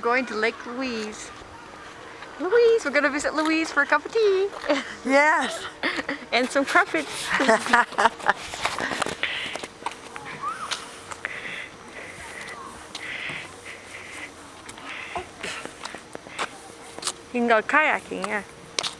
going to Lake Louise. Louise, we're going to visit Louise for a cup of tea. Yes. And some crumpets. You can go kayaking, yeah.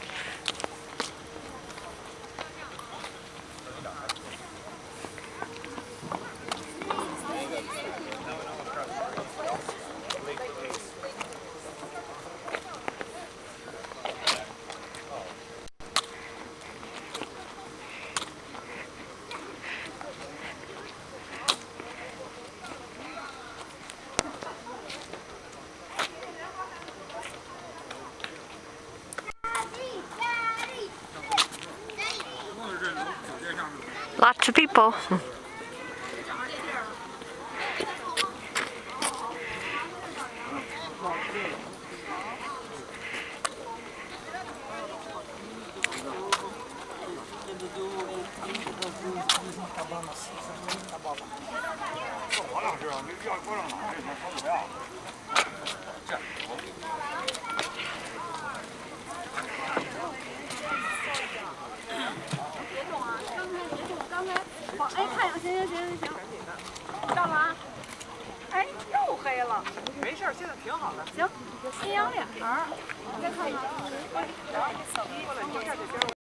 Lots of people. 哎，太阳，行，干嘛？哎，又黑了。 没事，现在挺好的。 行，阴阳两盘儿。再看看。